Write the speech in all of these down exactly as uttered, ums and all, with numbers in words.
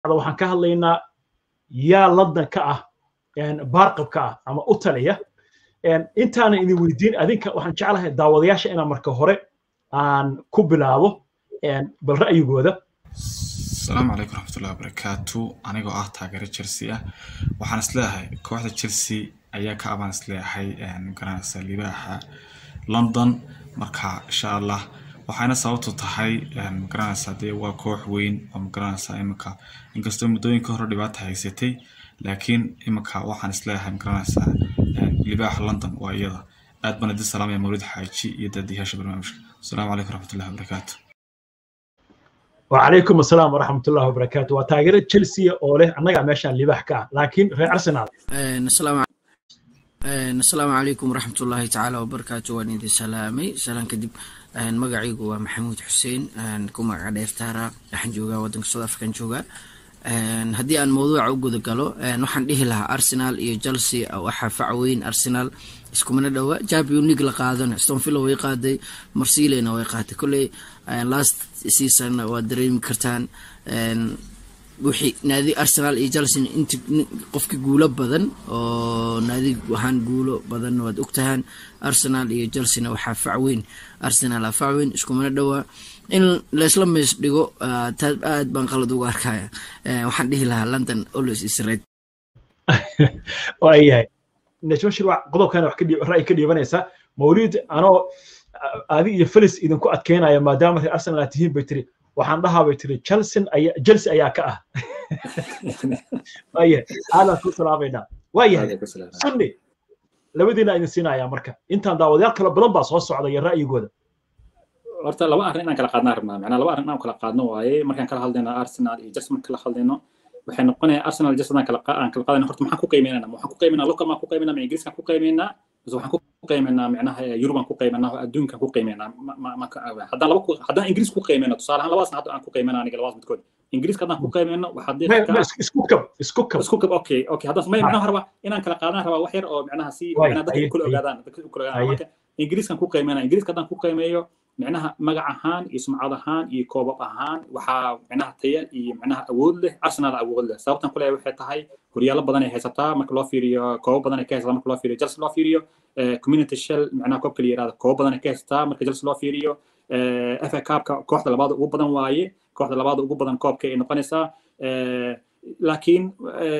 waxaan ka hadlaynaa yaa London ka ah een baarqab ka ah ama u taliya een intaan idin weydiin adinka waxaan jeclahay daawadayaasha inaan marka hore aan ku bilaabo een bal ra'yigooda. السلام عليكم ورحمة الله وبركاته. أنا جو أعطى جري تشيلسي وحنا سلاها كوحدة تشيلسي أياك أبان سلاها يعني كنا سليبها لندن مركها إن شاء الله وحنا صوتو تحي يعني كنا سادي وكوح وين ومكنا سايمكا إن كستم دوين كهر دبات هاي سيتي لكن إمكا وحنا سلاها كنا سا يعني لباح لندن وأيضا أدبنا دي السلام يا مولود حاجي يدديها شبرنامج. السلام عليكم ورحمة الله وبركاته. وعليكم السلام ورحمة الله وبركاته. وتاجر تشيلسي أوله أنا قاعد ماشي اللي بحكاه لكن في أرسنال. السلام السلام عليكم ورحمة الله تعالى وبركاته. ونيدي سلامي سلام كدب مقعي جوا محمود حسين كم قاعد يفترى نحن جوا ودن صدف كان جوا هدي أن موضوع وجود قالوا نحن إيه لها أرسنال إيه جلسي أو أحف وين أرسنال اسكو من الدواء جاب يونيك لقادنا استون فيلو ويقادي مرسيلين ويقادي كل لاست سيسن ودريم كرتان وحي نادي أرسنال إيه جلسين أنت قفك جولة بدن أو نادي وهان جولة بدن ودكتهان أرسنال إيه جلسين وحف وين أرسنال أفعوين اسكو من الدواء إن الإسلام يسبقوا تاد بنقلد واركايا وحن ديه لها لندن أولوس إسرائيل. وأيه نشوف شو قضوا كانوا حكي رأي كذي بنيسا مولود أنا هذه يفلس إذا كنت كينا يا ما دام أرسنال تهين بيتري وحندها بيتري تشيلسي أي جلسي أياك أه. وأيه هذا كل سلام بينا وأيه سني لو بدينا نسينا يا مركا أنت داود ياك ربنا باص وصوا على الرأي يقول. horta laba arrin inaan kala qaadnaa rabnaa macnaa laba arrin aan kala qaadno waaye markaan kala hadlayno Arsenal iyo Chelsea markaan kala hadlayno waxay noqonayaa Arsenal Chelsea aan kala aan kala qaadayno horta maxaan ku qiimeynaa waxaan ku qiimeynaa local ma ku qiimeynaa ma Ingiriiska ku qiimeynaa bas waxaan ku qiimeynaa macnaha Europe ku qiimeynaa adduunka ku qiimeynaa ma haddaan laba haddaan Ingiriis ku qiimeynaa tusaale ahaan labaasna hadda aan ku qiimeynaa aniga labaas midkood Ingiriiska haddaan ku qiimeynaa waxa deeqa isku kab isku kab isku kab okay okay haddaan ma macnaha raba inaan kala qaadana raba wax yar oo macnaha si macnaha dadka kula ogaadaan dadka kula ogaadaan Ingiriiska ku qiimeynaa Ingiriiska haddaan ku qiimeeyo معناها مجا أهان اسم عض أهان يكوب أهان وحا معناها تيال ي معناها أول له أرسنال أول له سببتنا كلها وحدة هاي كوريالا بدنا هيستا مكلا فيريو كوب بدنا كيس مكلا فيريو جلس لا فيريو كوميونيتي شل معناها كوب كلير هذا كوب بدنا كيستا مكلا جلس لا فيريو إف كاب كوحدة لبعض وبدنا واي كوحدة لبعض وبدنا كوب كي نقنسا لكن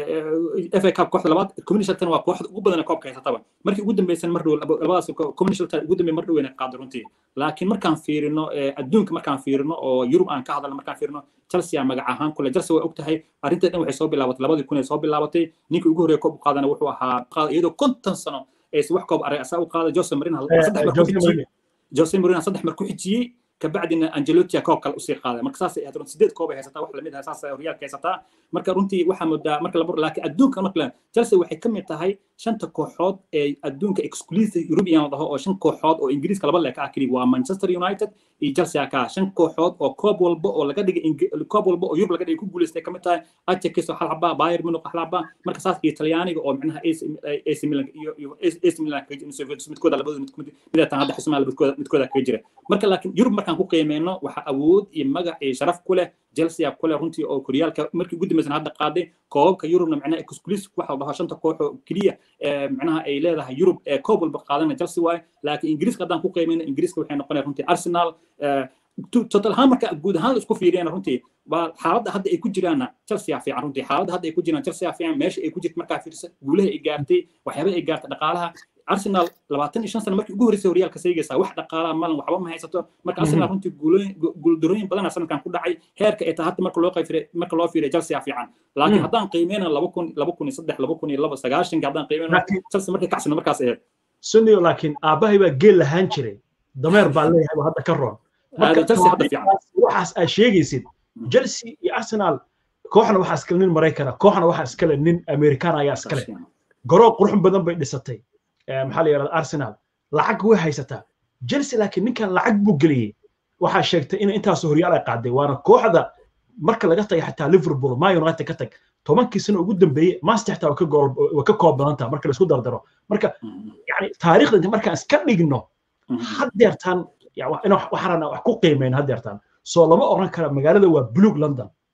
إف كاب كوحدة لبعض كوميونيتي شل واحد وبدنا كوب كيستا طبعا مركي قدام بيسن مرة لبعض كوميونيتي شل قدام مرة وين قادرونتي لكن مركان فيرنو أدونك مركان فيرنو أو يوروب أن كهذا مركان فيرنو تشيلسي مجاعهان كل جلسة وقتها أرنت إنه يحسب لابد لابد يكون يحسب لابد نيكو يقول يكوب قادنا وحوها قاد يدو كنت سنة إيش وحكوب أرأسه وقاد جوسي مورين هلا صدق مركوحي جوسي مورين صدق مركوحي كبعد إن أنجلوتيا كوب كالأسير قادة مركزاس يهدرون سديد كوب هيستا وحلا ميد هساس ريال كيستا مركا رنتي وحا مدا مركا لبر لكن أدونك مركلا جلسة وحي كمية تهي شنطة كوحود أدونك إكسكلوسيف يوروبيان وضعه أو شن كوحود أو إنجليز كلا بلا كأكري ومانشستر يونايتد جلسة كا شن كوحود أو كوب والبو أو لقد الكوب والبو أو يوروب لقد يكون بوليس كمية تهي أتى كيسو حلبا باير منو حلبا مركزاس إيطالياني أو معناها إيس إيس ميلان إيس ميلان متكودا لبوز متكودا بدأ تهدى حسمها لبتكودا متكودا كيجري مركا لكن يوروب مركان كو قيمينو waxa awood iyo magac iyo sharaf ku leh Chelsea ku leh runtii oo Koryaalka markii ugu dambeysay hadda qaaday koobka Europe macnaha exclusive waxa uu shanta koox oo kaliya macnaha ay leedahay Europe ee koob walba qaadana Chelsea way laakiin Ingiriiska hadaan ku qiimeeyno Ingiriiska waxay noqonayaan runtii Arsenal Tottenham marka guud ahaan isku fiiriyaan runtii waa xaaladda hadda ay ku jiraan Chelsea fiican runtii xaaladda hadda ay ku jiraan Chelsea fiican meesha ay ku jirto marka fiirsa guulaha ay gaartay waxyaabo ay gaartay dhaqaalaha Arsenal labaatan iyo shan sano markii ugu horeysay Horyaalka seegaysa wax dhaqaalaha malan waxba ma haysato marka Arsenal runtii guulooyin guuldarooyin badan sanadkan ku dhacay heerka ay tahay marka loo qayfiray marka loo fiiray Chelsea fiican laakiin haddaan qiimeeyno laba kun iyo saddex laba kun iyo laba sagaashan haddaan qiimeeyno Chelsea markay kacsan markaas ahayd sunniyo laakiin aabahay baa geel lahaan jiray dameer baa leeyahay hadda ka roon marka Chelsea hadda fiican waxaas ay sheegaysid Chelsea iyo Arsenal kooxna waxa iska nin Mareykan kooxna waxa iska nin American ayaa iska leh garoo qurux badan bay dhisatay maxaa la yiraahdaa Arsenal lacag way haysataa Chelsea laakiin ninkan lacag buu galiyay waxa sheegtay in intaas horyaal ay qaaday waana kooxda marka laga tagay xataa Liverpool Ma United ka tag tobankii sano ugu dambeeyay Manchester xitaa ka gool ka koob badanta marka la isku dardaro marka yani taariikhda marka iska dhigno hadeertan yaa wax waxaan wax ku qiimeyn hadeertan soo lama oran kara magaalada waa Blue London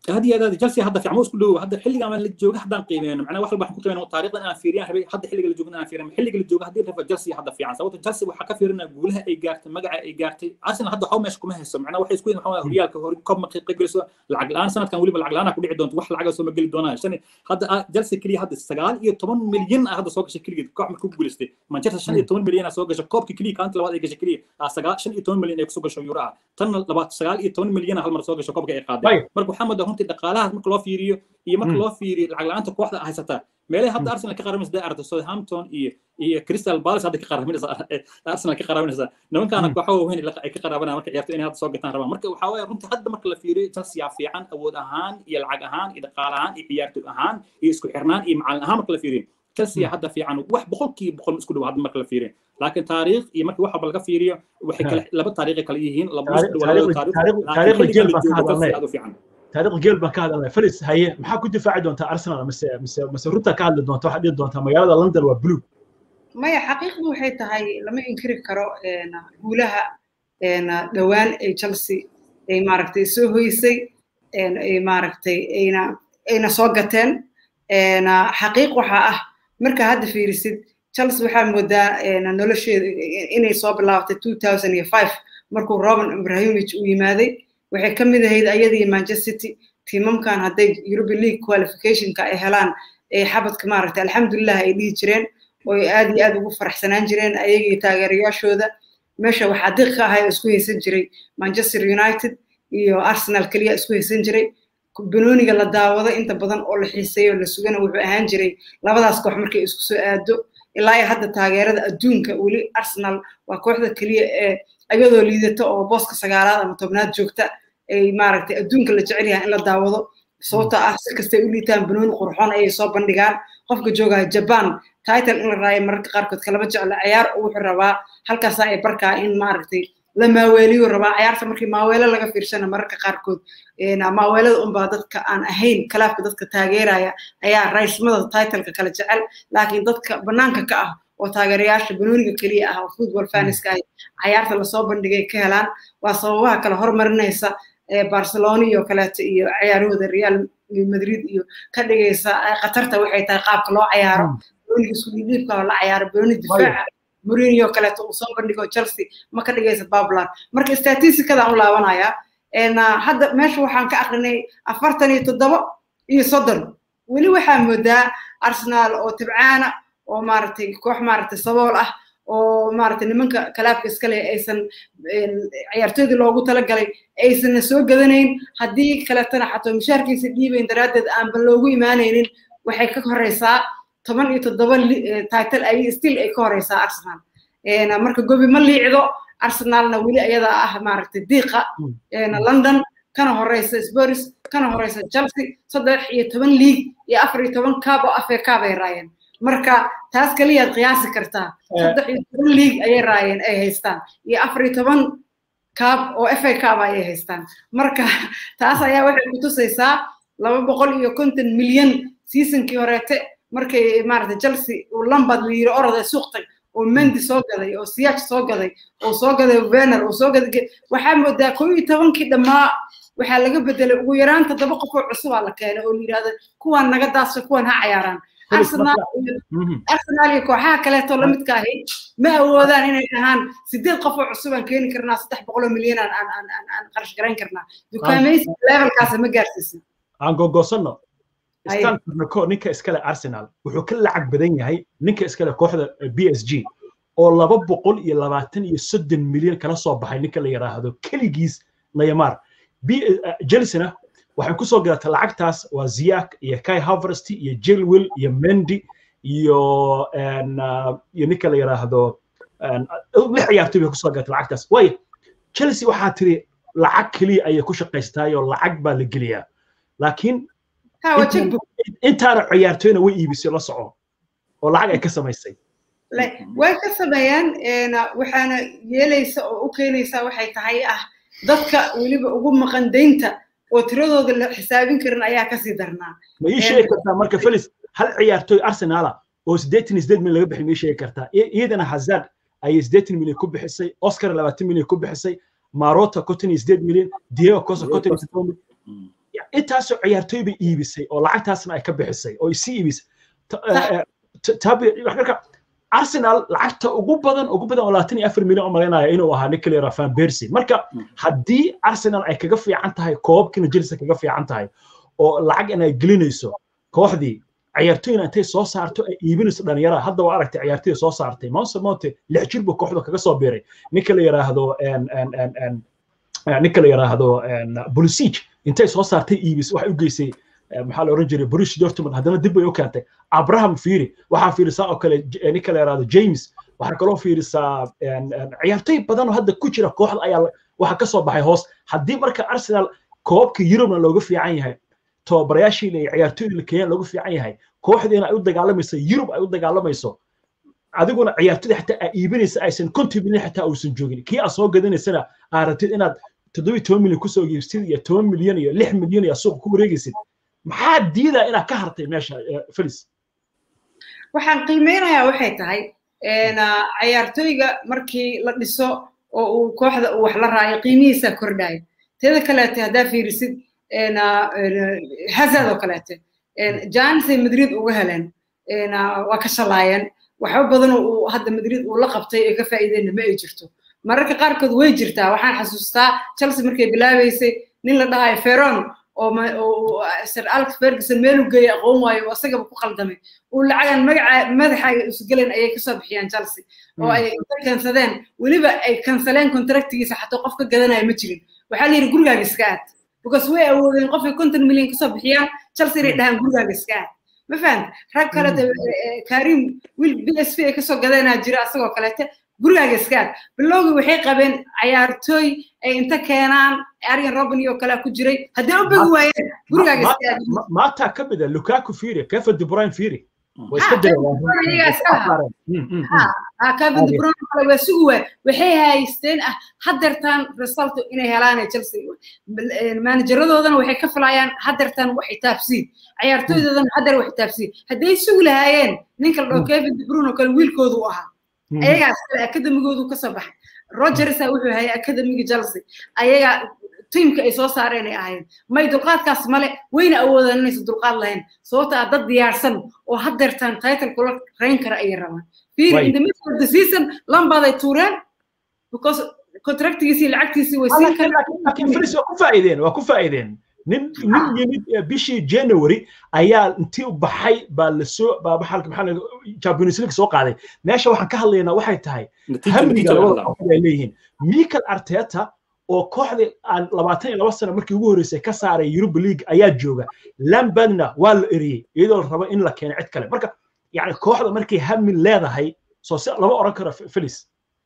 هذه هذا جلسي هذا في عموس كله هذا حلقة عمل الجوجة هذا قيمين معناه واحد بحكي قيمين وطريقة أنا فيريان هذا هذا حلقة الجوجة أنا فيريان حلقة الجوجة هذه رفع جلسي هذا في عن سوت جلسي وحكى فيرنا يقولها إيه جارت مجا إيه جارتي أصلا هذا حوم مش كمه هسه معناه واحد يسكون حوم ريال كهوري كم مقيق جلسوا العقلان سنة كان ولي بالعقلان أكون عدون واحد العقل سو مقل دونا عشان هذا جلسي كلي هذا السجال يتمن مليون هذا سوق شكلي كم مكوب جلستي مانشستر عشان يتمن مليون سوق شكوب كلي كانت لواء إيش كلي السجال عشان يتمن مليون يكسب شو يورا تن لواء السجال يتمن مليون هالمرة سوق شكوب كأي قادم مركو محمد هم تدقالها مركو فيريو iyo marka loo fiiriyo lacag la'aanta kooxda haysata meelaha hadda Arsenal ka qaramaysa aragto Southampton iyo iyo Crystal Palace hadda ka qaramaysa Arsenal ka qaramaysa nimankaana kooxo weyn ay ka qarabanaa marka ciyaarto inay hadda soo gataan rabaan marka waxa weeye runtii hadda marka la fiiriyo Chelsea fiican awood ahaan iyo lacag ahaan iyo dhaqaale ahaan iyo ciyaarto ahaan iyo isku xirnaan iyo macallin ahaan marka la fiiriyo Chelsea hadda fiican wax boqolkiiba boqol isku dhawaad marka la fiiriyo laakiin taariikh iyo marka waxa laga fiiriyo waxay kala laba taariikh kala yihiin laba taariikh taariikh jeel baa ka hadlay تاريخ جيل بكاد الله فلس هي ما حكوا دفاع دون أرسنال مس مس مس روتا كاد دون واحد دون مجال لندن وبلو ما هي حقيقة وحيت هاي لما ينكر كرو أنا قولها أنا دوان تشيلسي أي معركتي سوهيسي أنا أي معركتي أنا أنا صاقتين أنا حقيقة وحاه مركا هذا في رصيد تشيلسي وحام مدة أنا نولش إني صاب الله ألفين وخمسة مركو روبن إبراهيموفيتش ويمادي waxay kamid ahayd ayadii Manchester City tiimamkan haday European League qualification ka ay helaan ee xabadka maaragtay alxamdulillah ay dhigi jireen oo aad iyo aad ugu faraxsanaan jireen ayagii taageerayaashooda meesha waxa diiq ah ay isku haysan jiray Manchester United iyo Arsenal kaliya isku haysan jiray banooniga la daawado inta badan oo la xiiseeyo la sugana wuxuu ahaan jiray labadaas koox markay isku soo aado ilaa ay hadda taageerada adduunka wali Arsenal waa kooxda kaliya ee ayadoo liidato oo booska sagaalaad ama tobnaad joogta ay maaragtay adduunka la jecel yahay in la daawado sababtoo ah si kasta u liitaan banooni qurxoon ay soo bandhigaan qofka jooga Japan title in la raayo marka qaarkood kalaba jecel ciyaar uu wuxuu rabaa halkaas ay barkaa in maaragtay la maaweeliyo rabaa ciyaarta markii maaweelo laga fiirsana marka qaarkood ee maaweelada un baa dadka aan ahayn kalaafka dadka taageeraya ayaa raismada title-ka kala jecel laakiin dadka banaanka ka ah oo taageerayaasha banooniga kaliya ah oo football fans-ka ay ciyaarta la soo bandhigay ka helaan waa sababaha kala hormarinaysa ee Barcelona iyo kaleeto iyo ciyaarooda Real Madrid iyo ka dhigaysa qatarta waxay tahay qaabka loo ciyaaro banooniga isku dhiibka oo la ciyaaro banooni difaaca Mourinho kaleeto uu soo bandhigo Chelsea ma ka dhigaysa bablan marka statistikada aan laabanaya een hadda meesha waxaan ka aqrinay afartan iyo toddoba iyo soddon wali waxaa moodaa Arsenal oo tibcaana oo maartay koox maartay sabool ah oo maartay nimanka kalaabka iska leh aysan ciyaartoyda loogu tala galay aysan soo gadanayn hadii kala tana xataa mushaarkiisa dhiibeen daraadeed aan ba loogu imaanaynin waxay ka horeysaa toban iyo toddoba title ay still ay ka horeysaa Arsenal ee marka gobi ma liicdo Arsenalna wali ayada ah maartay diiqa ee London kana horeysa Spurs kana horeysa Chelsea saddex iyo toban league iyo afar iyo toban cup oo F A Cup ay raayeen marka taas kaliya qiyaasi kartaa saddex iyo toban league ay raayeen ay haystaan iyo afar iyo toban cup oo F A Cup ay haystaan marka taas ayaa waxay ku tusaysaa laba boqol iyo konton milyan season-kii horeete markay maartay Chelsea uu Lampard liiro orada suuqtay oo Mendy soo gaday oo Ziyech soo gaday oo soo gaday Weyn oo soo gaday waxa moodaa kow iyo toban-kii dhamaa waxa laga bedelay ugu yaraan toddoba qof oo cusub la keenay oo yiraahdo kuwan naga daasho kuwan ha ciyaaraan Arsenal Arsenal iyo kooxaha kale oo la midka ahi ma awoodaan inay dhahaan sideed qof oo cusub aan keeni karnaa saddex boqol milyan aan aan aan aan qarash garan karnaa dukaameysi levelkaas ma gaarsiisna aan gogoosano Stanford ko ninka iskale Arsenal wuxuu ka lacag badan yahay ninka iskale kooxda B S G oo laba boqol iyo labaatan iyo soddon milyan kala soo baxay ninka la yiraahdo kaligiis Neymar Chelsea waxay ku soo gaartay lacagtaas waa Ziyech iyo Kai Havertz iyo Chilwell iyo Mendy iyo en iyo ninka la yiraahdo en lix ciyaartoy bay ku soo gaartay lacagtaas way Chelsea waxa tiri lacag kaliya ay ku shaqaystay oo lacag baa la geliyaa laakiin intaana ciyaartoyna way iibisay la soco oo lacag ay ka samaysay way ka sameeyaan een waxaana yeelaysa oo u keenaysa waxay tahay ah dadka waliba ugu maqan deynta oo tiradooda la xisaabin karin ayaa ka sii darnaa ma ii sheegi kartaa marka Felix hal ciyaartoy Arsenal oo siddeetan iyo siddeed milyan laga bixin ma ii sheegi kartaa iyadana Hazard ay siddeetan milyan ku bixisay Oscar labaatan milyan ku bixisay Marota konton iyo siddeed milyan Diego Costa konton iyo siddeed milyan intaasoo ciyaartooy bay iibisay oo lacagtaasna ay ka bixisay oo isii iibisay marka Arsenal lacagta ugu badan ugu badan oo labaatan iyo afar milyan oo malaynaya inuu ahaa Nicolas Van Persie marka haddii Arsenal ay kaga fiican tahay koobkina Chelsea kaga fiican tahay oo lacag inay gelinayso kooxdii ciyaartooyna intay soo saarto ay iibinayso dhalinyarada hadda waa aragtay ciyaartooy soo saartay Manchester United lix jir buu kooxda kaga soo biiray ninka la yiraahdo en en en en ninka la yiraahdo en Pulisic intay soo saartay iibis wax u geysay maxaa la oran jiray Borussia Dortmund haddana dib bay u keentay Abraham Fiiri waxa fiirisaa oo kale ninka la yiraahdo James waxa kaloo fiirisaa ciyaartooy badan oo hadda ku jira kooxda ayaa waxa ka soo baxay hoos haddii marka Arsenal koobka Europe looga fiican yahay tobarayaashii la ciyaartooyda keenay looga fiican yahay kooxdeena ay u dagaalamayso Europe ay u dagaalamayso adiguna ciyaartooyda xataa ay iibinaysa aysan contribute xataa uusan joogin kii aad soo gadanaysana aad rabtid inaad toddoba iyo toban milyan ku soo iibsid iyo toban milyan iyo lix milyan iyo suuq ku wareegaysid maxaa diidaa inaad ka hartay meesha Felis waxaan qiimeynayaa waxay tahay een ciyaartooyga markii la dhiso oo uu kooxda uu wax la raayo qiimihiisa kordhay teeda kale hadaa fiirisid een Hazard oo kale een Jansi Madrid uga heleen een waa ka shalaayeen waxa badan oo hadda Madrid uu la qabtay ee ka faa'iideeyna ma ay jirto mararka qaar kood way jirtaa waxaan xasuustaa Chelsea markay bilaabaysay nin la dhahay Ferron oo Sir Alex Ferguson meel u geeyay aqoon waayo asaga ku qaldamay oo lacagan magaca madaxa isu galeen ayay ka soo bixiyaan Chelsea oo ay kansadeen waliba ay kansaleen contractigiisa xataa qof ka gadanaya ma jirin waxa la yiri gurigaaga iska aad because way awoodeen qofka konton milyan ka soo bixiyaan Chelsea ay dhahan gurigaaga iska aad ma fahant rag kale Karim wil B S V ka soo gadanaa jira asagoo kale gurigaaga iska aad bilowgi waxay qabeen ciyaartooy ay inta keenaan Arjen Robben iyo kala ku jiray haddii u bigi waayeen gurigaaga iska aad ma ta ka mid ah Lukaku fiiri kayfa De Bruyne fiiri way iska dirayaan ha Kevin De Bruyne kale way sugu way waxay haysteen ah hadartan result inay helaan Chelsea manageradoodan waxay ka filayaan hadartan wax taabsi ciyaartooydoodan hadar wax taabsi haday sugu lahaayeen ninka la dhaho Kevin De Bruyne kale wiilkoodu u ahaa ayaga akademigoodu ka soo baxay Rodgers wuxuu hayay akademiga Chelsea ayaga teamka ay soo saareen ay ahayn may dulqaadkaas male wayna awoodaan inay dulqaad lahayn sababta dad diyaarsan oo hadartan title kula rayn kara ay rabaan fiir in the middle of the season lambaday tuureen because contractigiisii lacagtiisii way siin karaan laakiin Felis waa ku faa'iideen waa ku faa'iideen nin nin yimid bishii January ayaa intii u baxay baa la soo baa xalka maxaa Champions League soo qaaday meesha waxaan ka hadlaynaa waxay tahay hamiga ay leeyihiin Mikel Arteta oo kooxda aan labaatan iyo laba sano markii ugu horeysay ka saaray Europa League ayaa jooga Lampardna waa la eriyay iyadoo la rabo in la keeno cid kale marka yani kooxda markii hami leedahay soo si lama oran karo Felis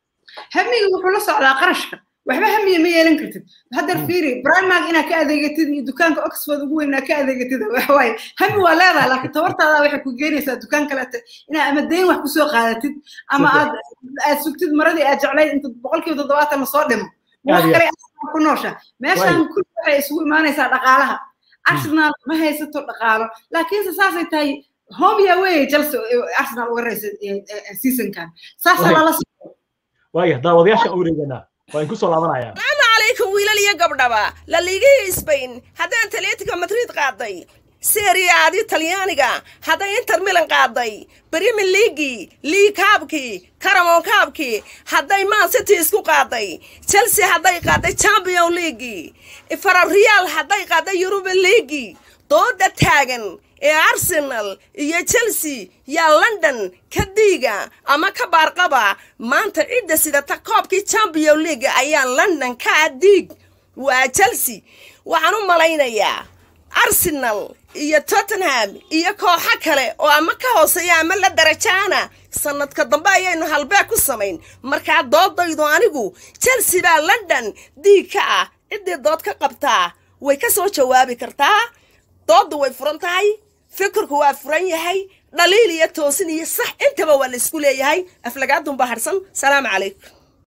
hamiga wuxuu la socdaa qarashka waxba hamiye ma yeelan kartid hadda fiiri Primark ina ka adeegatid iyo dukaanka Oxford ugu weyn ka adeegatid wax way hami waa leedahay laakiin tabartaada waxay ku geenaysaa dukaan kale ina ama deyn wax ku soo qaadatid ama aad aad sugtid maradii aad jeclayd inta boqolkiiba toddobaatan soo dhimo wax kale ku noosha meeshan ku waxay isugu imaanaysaa dhaqaalaha Arsenal ma haysato dhaqaalo laakiin saasay tahay home ya way Chelsea Arsenal uga raysay season kan saasa la soo waaya daawadayaasha u wareegana waan ku soo laabanaya Assalamu alaykum wiilal iyo gabdhaba la liigay Spain haddaan Atletico Madrid qaaday Serie A di Talyaaniga haddaan Inter Milan qaaday Premier League League Cup-ki Carabao Cup-ki hadday Man City isku qaaday Chelsea hadday qaaday Champions League ifara Real hadday qaaday Europa League dooda taagan ee Arsenal iyo Chelsea ya London ka diiga ama ka baarqaba maanta cidda sida ta koobkii Champions League ayaa London ka diig waa Chelsea waxaan u malaynayaa Arsenal iyo Tottenham iyo kooxo kale oo ama ka hooseeya ama la darajaana sanadka dambe ayaynu halbee ku samayn marka doodaydu anigu Chelsea baa London diig ka ah cidda dood ka qabtaa way ka soo jawaabi kartaa dooddu way furan tahay fikirku waa furan yahay dhaliil iyo toosin iyo sax intaba waa la isku leeyahay aflagaadun ba harsan salaam calaykum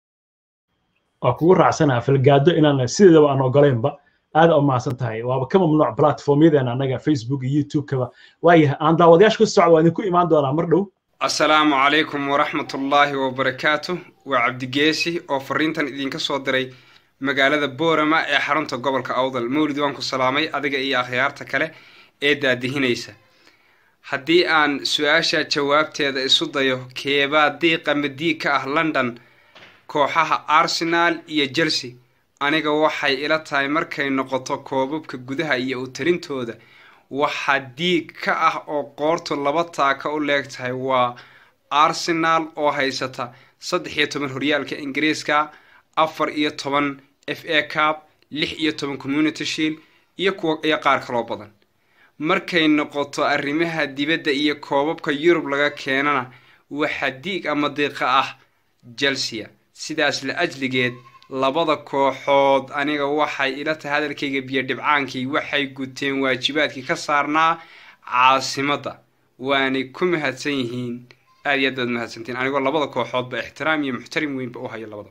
aku raacsanaa aflagaado inaan sidaba aan ogoleynba aad u maasan tahay waaba ka mamnuuc platformyada anaga Facebook iyo YouTube kaba waayahay aan daawadayaasha ku socdo waan ku imaan doonaa mar dhow assalaamu calaykum wa rahmatullaahi wa barakaatuh wa cabdi geesi oo fariintan idinka soo diray magaalada boorama ee xarunta gobolka awdal. mawlid waan ku salaamay adiga iyo akhyaarta kale ee daadihinaysa. haddii aan su-aasha jawaabteeda isu dayo, keebaa diiqa madiig ka ah london kooxaha arsenal iyo chelsea? aniga waxay ila tahay markay noqoto koobabka gudaha iyo u talintooda, waxaa diig ka ah oo qoortu laba taaka u leeg tahay waa arsenal oo haysata saddex iyo toban horyaalka ingiriiska, afar iyo toban f a cup, lix iyo toban community shield iyo kuwa iyo qaar kaloo badan. markay noqoto arrimaha dibadda iyo koobabka yurub laga keenana, waxaa diig ama diiqa ah chelsea. sidaas la ajligeed labada kooxood aniga waxay ila tahay hadalkayga biyo dhibcaankii waxay guteen waajibaadkii ka saarnaa caasimadda, waanay ku mahadsan yihiin. aad iyo aad mahadsantiin, anigoo labada kooxoodba ixtiraam iyo muxtarim weynba u haya labada.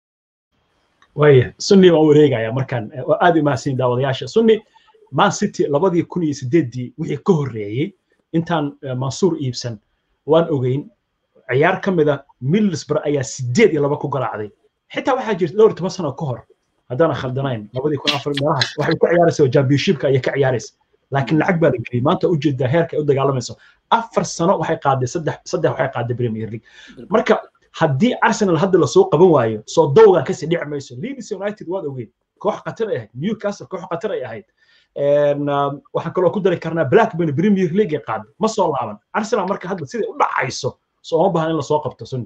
waya sunni waa wareegaya markaan aad u mahadsan daawadayaasha. sunni Man City labadii kun iyo sideedii wixii ka horreeyay intaan Mansour iibsan waan ogeyn ciyaar ka mid ah Middlesbrough ayaa sideed iyo laba ku garaacday. xitaa waxaa jirta dhowr iyo toban sano ka hor haddana khaldanayn labadii kun iyo afar meelahaas waxay ku ciyaaraysaa championshipka ayay ka ciyaaraysaa, laakiin lacag baa la geliyay. maanta u jeedaa heerka ay u dagaalamayso. afar sano waxay qaaday saddex saddex waxay qaaday Premier League. marka haddii Arsenal hadda la soo qaban waayo soo dawga ka sii dhici mayso. Leeds United waad ogeyn koox qatar ah, Newcastle koox qatar ay ahayd. waxaan kaloo ku dari karnaa Blackburn Premier League qaad ma soo laaban. Arsenal marka hadda sidii u dhacayso soo ma baahan in la soo qabto. sunni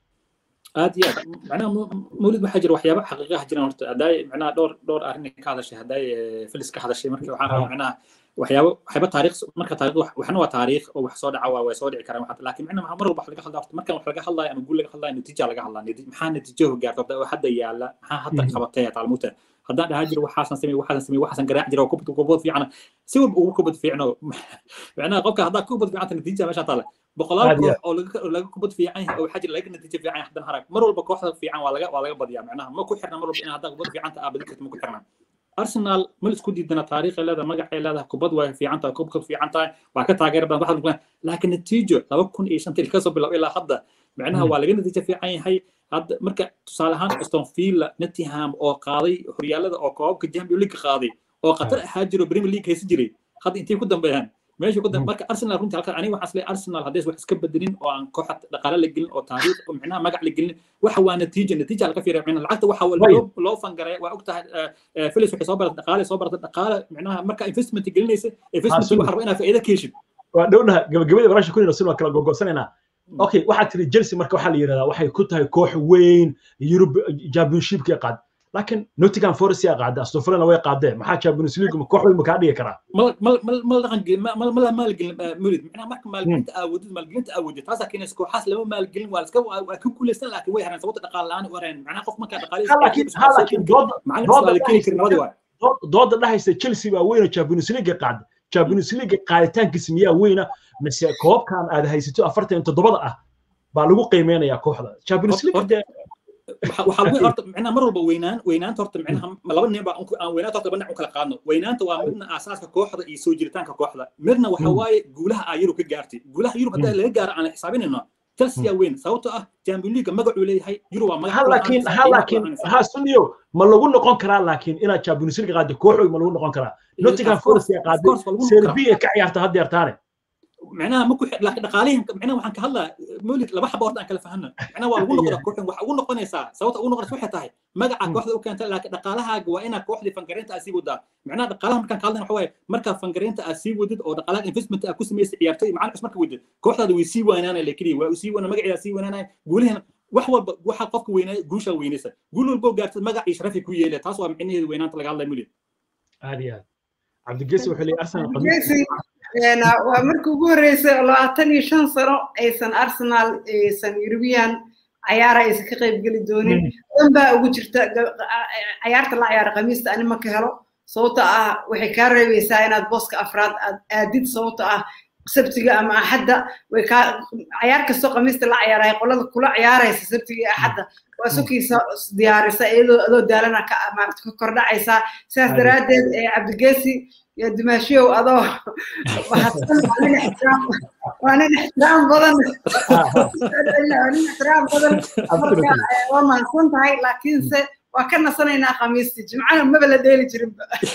aad iyo aad macnaha mawlid waxaa jira waxyaabo xaqiiqaha jiraan horta hadday macnaha dhowr dhowr arrin ka hadashay hadday filis ka hadashay markii waxaan rabaa macnaha waxyaabo waxyaabo taariikh marka taariikh waxna waa taariikh oo wax soo dhaca waa way soo dhici karaan waxa laakiin macnaha mar walba wax laga hadlaa markan wax laga hadlayo ama guul laga hadlayo natiijo laga hadlaa maxaa natiijo gaarto hadda yaala maxaa hadda qabatay taalmuta haddaan dhahaa jiro waxaasan samey waxaasan samey waxaasan garaac jiro kubad kubad fiican si walba ugu kubad fiicno macnaha qofka hadda kubad fiican natiijo meesha taala boqolaal koox oo laga laga kubad fiican oo waxa jira laga natiijo fiican haddana harag mar walba kooxda fiican waa laga waa laga badiyaa macnaha ma ku xirna mar walba in hadda kubad fiican ta abadi karto ma ku xirna. Arsenal mal isku diidana taariikh leedahay magac ay leedahay kubad way fiican tahay kubad fiican tahay waa ka taageer badan waxa lagu laakiin natiijo laba kun iyo shan ka soo bilow ilaa hadda macnaha waa laga natiijo fiican yahay. hadda marka tusaale ahaan Aston Villa Nottingham oo qaaday horyaalada oo koobka Champions League qaaday oo qatar ahaa jiro Premier League haysan jiray hadda intee ku dambeeyaan meesha ku dambe marka Arsenal runtii halka aniga waxaan isleeyahay Arsenal haddii wax iska bedelin oo aan kooxda dhaqaale la gelin oo taariikh oo macnaha magac la gelin waxa waa natiijo natiijo laga fiiriyo macnaha lacagta waxa loo loo fangaray waa ogtahay Philips waxay soo baratay dhaqaale soo baratay dhaqaale macnaha marka investment gelinaysa investment waxa rabaa inaad faa'iido ka heshid. waa dhownaha gabagabada barasha ku inoo kala gogosanayna. okay waxaa tiri Chelsea marka waxaa la yiraahdaa waxay ku tahay koox weyn Europe Championship ka qaad, laakiin Nottingham Forest yaa qaada Aston Villa way qaadeen maxaa Champions League ma koox weyn ma ka dhigi karaa? mal mal mal mal mal maalgelin murid macnaha marka maalgelinta awoodid maalgelinta awoodid taas keenaysa kooxaas lama maalgelin waa iska waa ku kuleysan laakiin way haraan sababta dhaqaale la'aan u haraan macnaha qof marka dhaqaale laakiin laakiin dooda dhahaysa Chelsea waa weyn oo Champions League qaada Champions League qaaditaankiisa miyaa weyna mise koobkan aad haysato afartan iyo toddoba ah baa lagu qiimeynayaa kooxda Champions League waxa lagu horta macnaha mar walba weynaan weynaanta horta macnaha laba nin baa aan weynaanta horta banac u kala qaadno. weynaanta waa midna aasaaska kooxda iyo soo jiritaanka kooxda, midna waxa waaye guulaha ay Yurub ka gaartay. guulaha Yurub hadda laga gaaro aan xisaabinayno Chelsea weyn sababtoo ah Champions League magacu leeyahay Yurub waa magac laakiin laakiin ha sunniyo ma lagu noqon karaa laakiin ina Champions League qaado koox weyn ma lagu noqon karaa? Nottingham Forest yaa qaaday Serbia ka ciyaarta hadda yartaane macnaha ma ku laakiin dhaqaalihin macnaha waxaan ka hadlaa mawlid laba xabo horta aan kala fahanno macnaha waa lagu noqdaa kooxdan waxa ugu noqonaysaa sababta ugu noqonaysa waxay tahay magaca kooxda u keentay laakiin dhaqaalahaaga waa inaad kooxdii fangareynta aad sii wadaa. macnaha dhaqaalaha markaan ka hadlayno waxa waaye markaa fangareynta aad sii wadid oo dhaqaalaha investment aad ku samaysay ciyaartoy macnaha marka wadid kooxdaada way sii weynaanay leekii waa sii weynaanay magaceeda sii weynaanay guulahan wax walba waxa qofka weynaa guusha weynaysa guul walba gaartay magac iyo sharaf ku yeelay taas waa micnaheedu weynaanta laga hadlay mawlid. aad iyo aad Cabdigeesi wuxuu leeyahay Arsenal أنا وأمريكا جوريس لو أتني شن سنة أيسن أرسنال أيسن يوروبيان عيارة أيسن كقيب قلي دوني أم بقى وجرت عيارة لا عيارة قميص أنا ما كهرو صوتها وحكار بيساينات بوسك أفراد أديت صوتها سبتي أما حدا وكا عيار كسو قميص لا عيارة يقول لك كل عيارة سبتي حدا وسوكي ديار سائل لو دارنا ما تكرر عيسى ساس درادد عبد القاسي يا دمشق وأضو وحصل علينا احترام وأنا احترام بدن أنا احترام بدن وما كنت هاي لكن س waa ka nasanaynaa khamiistii jimcana maba la dheeli jirin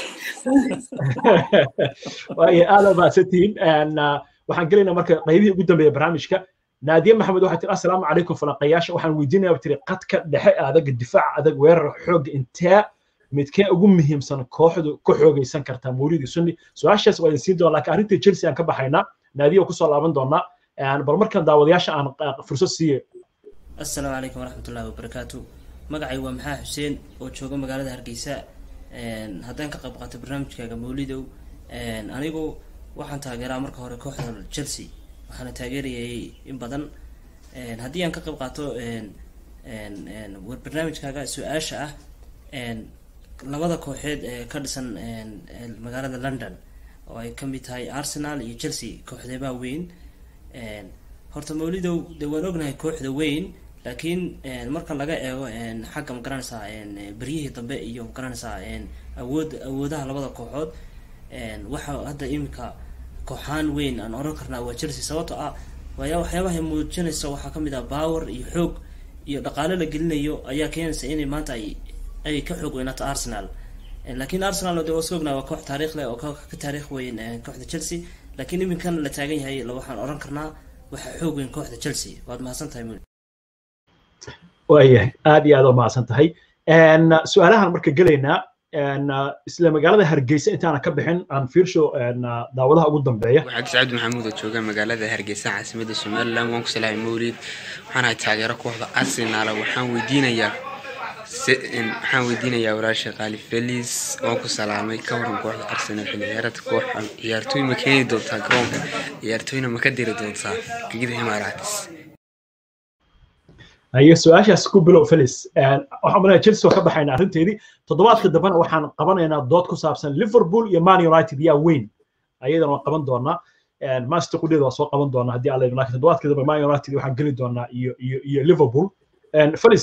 waayo aad baa satiin waxaan gelaynaa marka qaybihii ugu dambeeya barnaamijka naadiye maxamed waxay tiri assalaamu calaykum falanqayaasha waxaan weydiinayaa tiri qadka dhexe adag difaac adag weerar xoog intee midkee ugu muhiimsan kooxdu ku xoogaysan kartaa mawlidi sunni su-aashaas waa idin siin doonaa laakiin arrinta Chelsea aan ka baxaynaa naadiye oo kusoo laaban doonaa bal markaan daawadayaasha aan fursad siiyo assalaamu calaykum waraxmatullaahi wabarakaatu magacay waa maxaa xuseen oo jooga magaalada hargeysa haddaan ka qayb qaato barnaamijkaaga mawlidow anigu waxaan taageeraa marka hore kooxda Chelsea waxaana taageerayay in badan haddii aan ka qayb qaato barnaamijkaaga su-aasha ah labada kooxeed ee ka dhisan magaalada London oo ay ka mid tahay Arsenal iyo Chelsea kooxdeebaa weyn horta mawlidow de waan ognahay kooxda weyn laakiin marka laga eego xagga magaranaysaa baryihii dambe iyo magaranaysaa awood awoodaha labada kooxood waxa hadda imika kooxaan weyn aan oran karnaa waa Chelsea sababtoo ah waayaa waxyaabaha muujinaysa waxaa ka mid ah power iyo xoog iyo dhaqaale la gelinayo ayaa keenaysa inay maanta ay ay ka xoog weynaato Arsenal laakiin Arsenal oo soognaa waa koox taariikh leh oo ka taariikh weyn kooxda Chelsea laakiin iminkan la taagan yahay la waxaan oran karnaa waxa xoog weyn kooxda Chelsea waad mahadsantahay mul waayahay aad iyo aad oo mahadsantahay su'aalahan marka gelaynaa isla magaalada Hargeysa intaana ka bixin aan fiirsho daawadaha ugu dambeeya waxaad Saad Maxamuud oo jooga magaalada Hargeysa caasimadda Soomaaliland waan ku salaamay mawlid waxaan taageero kooxda Arsenal waxaan weydiinayaa waxaan weydiinayaa walaasha Qali Felix oo ku salaamay ka waran kooxda Arsenal xilciyaareedka kooxda ciyaartooy ma keeni doontaa garoonka ciyaartooyna ma ka diri doontaa gegida Emirates ayo su'aashaas ku bilow Felix waxaan maleeyahay Chelsea ka baxayna arrinteedii toddobaadka dambana waxaan qabanaynaa dood ku saabsan Liverpool iyo Man United yaa weyn ayadana waan qaban doonaa Manchester United waa soo qaban doonaa haddii alla laakiin toddobaadka dambe Man United waxaan geli doonaa iyo iyo iyo Liverpool Felix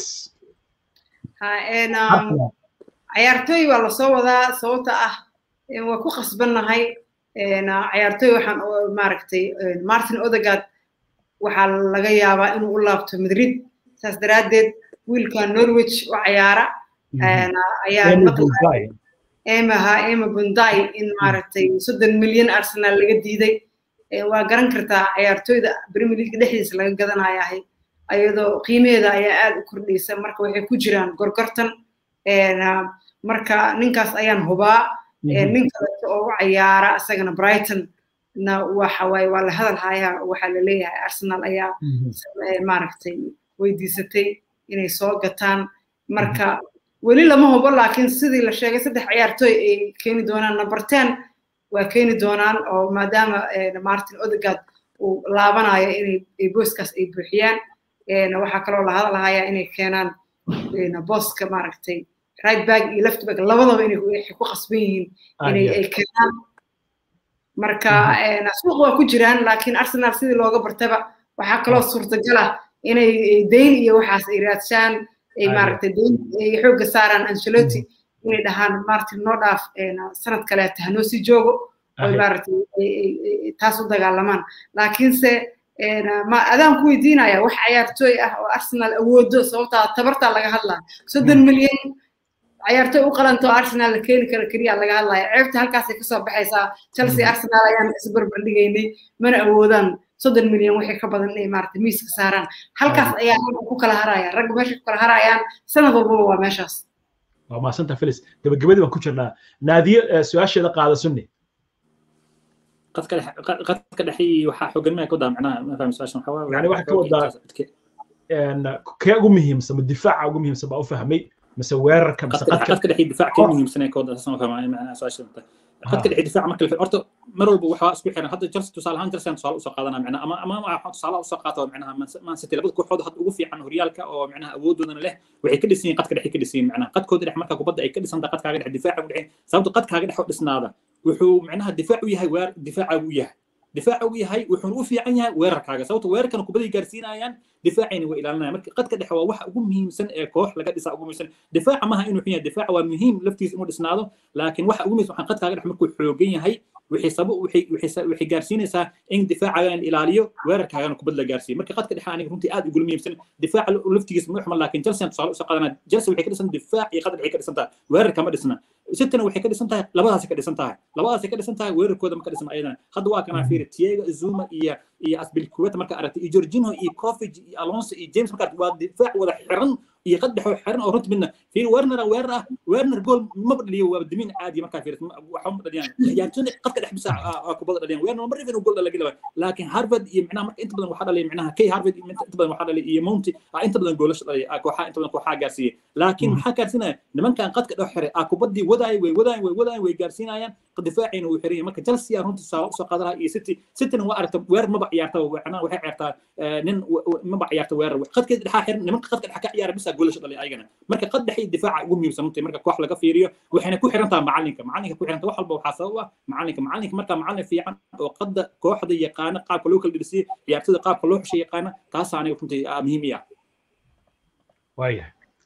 ha een ciyaartooy waa la soo wadaa sababta ah waa ku qasbanahay een ciyaartooy waxaan maaragtay Martin Odegaard waxa laga yaabaa inuu u laabto Madrid saas daraadeed wiilka Norwich oo ciyaara een ayaa maqlay Emma ha Emma Bunday in maaragtay soddon milyan Arsenal laga diiday waa garan kartaa ciyaartooyda Premier League dhexdiisa laga gadanayaa ayadoo qiimeeda ayaa aad u kordhaysa marka waxay ku jiraan gorgortan een marka ninkaas ayaan hubaa nin kale oo ciyaara asagana Brighton na waxa way waa la hadal hayaa waxa la leeyahay Arsenal ayaa maaragtay weydiisatay inay soo gataan marka wali lama hubo laakiin sidii la sheegay saddex ciyaartooy ay keeni doonaan number ten waa keeni doonaan oo maadaama Martin Odegaard uu laabanayo inay booskaas ay buuxiyaan een waxa kale oo la hadal hayaa inay keenaan een booska maaragtay right back iyo left back labadaba inay ku qasban yihiin inay ay keenaan marka een suuq waa ku jiraan laakiin Arsenal sidii looga bartaba waxa kale oo suurtagal ah inay deyn iyo waxaas ay raadshaan ay maaragtay deyn ay xoog saaraan Ancelotti inay dhahaan Martin no dhaaf een sanad kale tahanoo si joogo oo maaragtay taas u dagaalamaan laakiin se een ma adaan ku weydiinaya wax ciyaartooy ah oo Arsenal awoodo sababta tabarta laga hadlaa soddon milyan ciyaartooy u qalanto Arsenal la keeni karo kaliya laga hadlaya ceebta halkaas ay ka soo baxaysaa Chelsea Arsenal ayaan isbarbar dhigaynay mana awoodaan soddon milyan wixii ka badan inay maaragtay miiska saaraan halkaas ayaa ku kala haraya rag meesha ku kala harayaan sanad walba waa meeshaas waa maasanta Felix gabagabadii waan ku jirnaa naadiye su'aasheeda qaada sunni قد كده قد كده حي وحاجة ما كده معناها ما فاهم سؤال شنو يعني واحد كده إن كي أقوم مهم سب الدفاع أقوم مهم سب أفهمي مسوير كم قد قد كده حي الدفاع كم مهم سنة كده أصلا فاهم معناها سؤال شنو قد كده حي الدفاع ما كله في الأرض مروا بوحة أسبوع حين حتى جلسة تصال هان جلسة تصال وساق هذا معناها أما أما ما حط تصال وساق هذا معناها ما ستي لابد كل حد حط وقفي عنه ريالك أو معناها أودنا له وحي كل سنين قد كده حي كل سنين معناها قد كده رح مركب وبدأ كل سنة قد كده الدفاع والحين سبب قد كده حط سنة هذا وحو معناها الدفاع وياها وير دفاع وياها دفاع وياهي وحنو في عنها ويركاga sababta weerarkan ku badii gaarsiinayaan difaacina way ilaalinayaan marka qadka dhexe waa waxa ugu muhiimsan ee koox laga dhisaa ugu muhiimsan difaaca maaha inuu xiyaa difaac waa muhiim laftiis inuu dhisnaado laakiin waxa ugu muhiimsan qadkaaga dhexe markuu xoogan yahay wixii sabo wixii wixii wixii gaarsiinaysaa in difaacaga in ilaaliyo weerarkaaga kubad la gaarsiiyo marka qadka dhexe aniga runtii aad ugu muhiimsan difaaca laftigiisa ma xuman laakiin Chelsea tusaale u saqadana Chelsea waxay ka dhisan difaac iyo qadka dhexe ka dhisan tahay weerarka ma dhisna sitana waxay ka dhisan tahay labadaas ka dhisan tahay labadaas ka dhisan tahay weerarkooda ma ka dhisan aydan hadda waa kana fiir Thiago Zuma iyo iyo Aspilicueta marka aragtay iyo Jorginho iyo Kovacic iyo Alonso iyo James marka waa difaac wada xiran iyo qad dhexe xiran oo runtii midna fiir Werner weerar Werner gool ma badliyo waa dimin caadi marka fiir waxa ma dhadiyaan ciyaartoyda qadka dhexe bisa kubad dhadiyaan Werner mar rifin gool laga leeyahay laakiin Harvard iyo macnaha marka inta badan waxa dhalay macnaha kay Harvard inta badan waxa dhalay iyo Mount inta badan goolasho dhalay kooxaha inta badan kooxaha gaarsiiyay laakiin maxaa gaarsiinaya nimankan qadka dhexe xiray kubadii wadaay way wadaay way wadaay way gaarsiinayaan difaacina uu xiray marka Chelsea runtii soo qaadara iyo City City waa aragta weer ma ciyaarta waxna waxay ciyaartaa nin ma ciyaarta weer qadka dhexe xiran nimanka qadka dhexe ka ciyaara bisa goolasho dhalay ayagana marka qad dhexe difaaca ugu muhiimsan runtii marka koox laga fiiriyo waxayna ku xiran tahay macalinka macalinka ku xiran wax walba waxa sabab ah macalinka macalinka marka macalin fiican oo qadda kooxda yaqaan qaabka loo kala dhisiyo ciyaartada qaabka loo xushay yaqaan taas aanay runtii muhiim ah waaya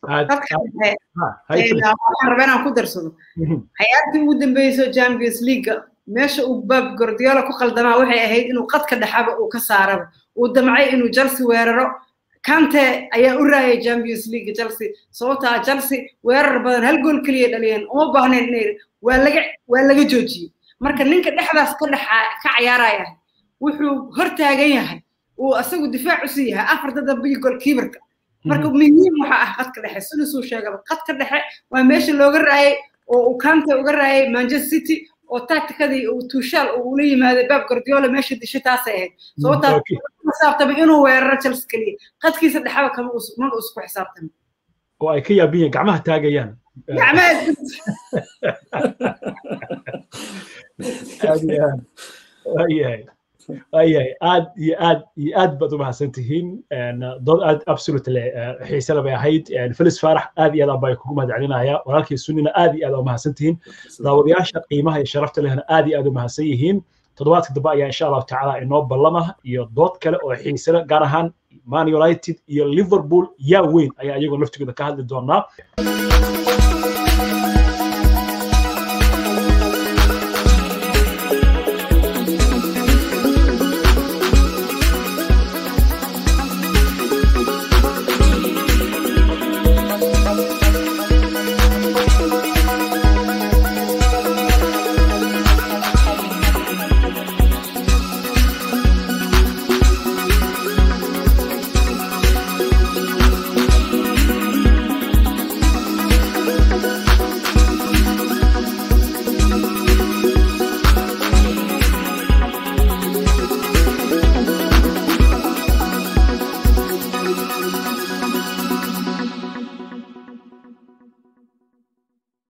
waxaan rabaa inaan ku darsado xayaartii ugu dambeysay Champions League meesha uu Pep Guardiola ku qaldamaa waxay ahayd inuu qadka dhaxaba uu ka saaraba uu damcay inuu Chelsea weeraro Kante ayaa u raayay Champions League Chelsea sababta Chelsea weerar badan hal gool kaliya dhaliyeen oo baahneen waa laga waa laga joojiyay marka ninka dhexdaas ka dhaxa ka ciyaaraya wuxuu hortaagan yahay oo asagu difaac u siiyaa afarta dambe gool keeperka marka muhiim waxa ah qadka dhexe sidoo soo sheegay qadka dhexe waa meesha looga raayay oo uu Kante uga raayay Manchester City oo tactically uu Tuchel uu la yimaaday Pep Guardiola meesha dishitaas ahayd sababta xisaabtaba inuu weeraro Chelsea kaliya qadkiisa dhexaba kama uu ma uu isku xisaabtamo oo ay ka yaabiyeen gacmaha taagayaan gacmaha ayay ayay aad iyo aad iyo aad baad u mahadsantihiin dood aad absolutely xiise leh bay ahayd Felix Farax aad iyo aad baan kugu mahadcelinaya walaalkii Sunnina aad iyo aad u mahadsantihiin daawadayaasha qiimaha iyo sharafta lehna aad iyo aad u mahadsan yihiin toddobaadka dambe ayaa insha Allah tacaala inoo ballama iyo dood kale oo xiise leh gaar ahaan Man United iyo Liverpool yaa weyn ayaa iyagoo laftigooda ka hadli doonaa